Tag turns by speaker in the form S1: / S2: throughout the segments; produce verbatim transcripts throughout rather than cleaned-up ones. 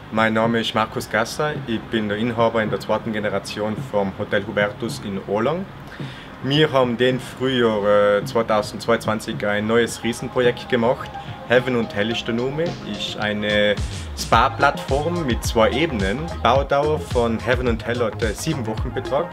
S1: Mein Name ist Markus Gasser, ich bin der Inhaber in der zweiten Generation vom Hotel Hubertus in Ohlang. Wir haben den Frühjahr äh, zweitausendzweiundzwanzig ein neues Riesenprojekt gemacht. Heaven und Hell ist der Name, ist eine Spa-Plattform mit zwei Ebenen. Die Baudauer von Heaven und Hell hat äh, sieben Wochen betragt.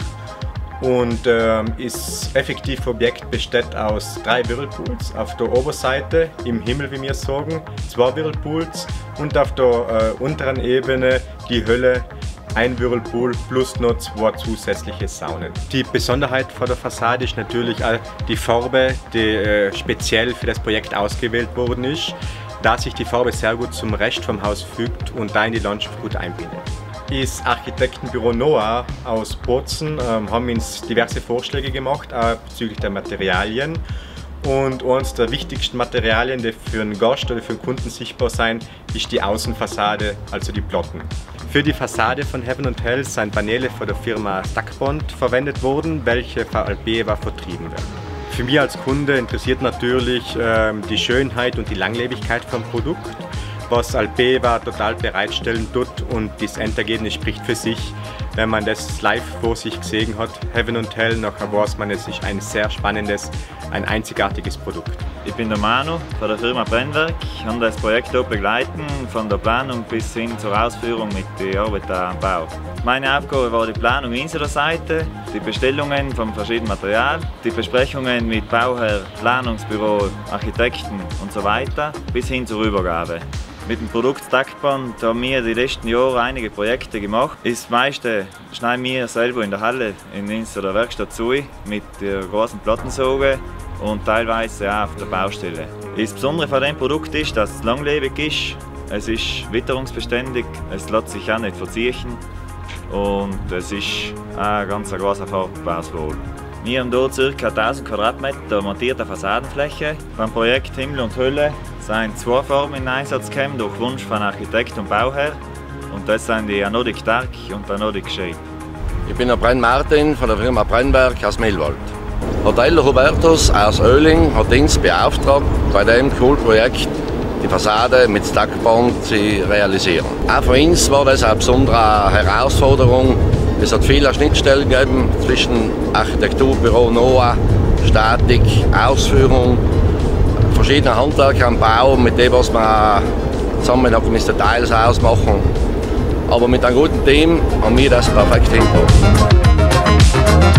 S1: Und ähm, das effektive Objekt besteht aus drei Whirlpools. Auf der Oberseite, im Himmel wie wir sagen, zwei Whirlpools und auf der äh, unteren Ebene die Hölle, ein Whirlpool plus noch zwei zusätzliche Saunen. Die Besonderheit von der Fassade ist natürlich auch die Farbe, die äh, speziell für das Projekt ausgewählt worden ist, da sich die Farbe sehr gut zum Rest vom Haus fügt und da in die Landschaft gut einbindet. Das Architektenbüro Noah aus Bozen ähm, haben uns diverse Vorschläge gemacht, auch bezüglich der Materialien. Und eines der wichtigsten Materialien, die für einen Gast oder für einen Kunden sichtbar sein, ist die Außenfassade, also die Platten. Für die Fassade von Heaven und Hell sind Paneele von der Firma Stackbond verwendet worden, welche von Albeva vertrieben werden. Für mich als Kunde interessiert natürlich ähm, die Schönheit und die Langlebigkeit vom Produkt, was Albeva total bereitstellen tut, und das Endergebnis spricht für sich. Wenn man das live vor sich gesehen hat, Heaven und Hell, nachher weiß man, es ist ein sehr spannendes, ein einzigartiges Produkt.
S2: Ich bin der Manu von der Firma Brennwerk. Ich kann das Projekt hier begleiten, von der Planung bis hin zur Ausführung mit der Arbeit am Bau. Meine Aufgabe war die Planung unserer Seite, die Bestellungen von verschiedenen Material, die Besprechungen mit Bauherr, Planungsbüro, Architekten und so weiter, bis hin zur Übergabe. Mit dem Produkt Stackbond haben wir die letzten Jahre einige Projekte gemacht. Das meiste schneiden wir selber in der Halle in unserer Werkstatt zu, mit der großen Plattensauge und teilweise auch auf der Baustelle. Das Besondere von diesem Produkt ist, dass es langlebig ist, es ist witterungsbeständig, es lässt sich auch nicht verziehen und es ist auch ein ganz großer Farbauswahl. Wir haben hier ca. tausend Quadratmeter montierte Fassadenfläche. Beim Projekt Himmel und Hölle sind zwei Formen in Einsatz gekommen, durch Wunsch von Architekt und Bauherr. Und das sind die Anodic Dark und Anodic Shape.
S3: Ich bin der Brenn Martin von der Firma Brennwerk aus Mehlwald. Hotel Hubertus aus Oehling hat uns beauftragt, bei diesem coolen Projekt die Fassade mit Stackbond zu realisieren. Auch für uns war das eine besondere Herausforderung. Es hat viele Schnittstellen gegeben zwischen Architekturbüro Noah, Statik, Ausführung, verschiedene Handwerker am Bau, mit dem was man zusammen noch Details ausmachen. Aber mit einem guten Team haben wir das perfekt hinbekommen.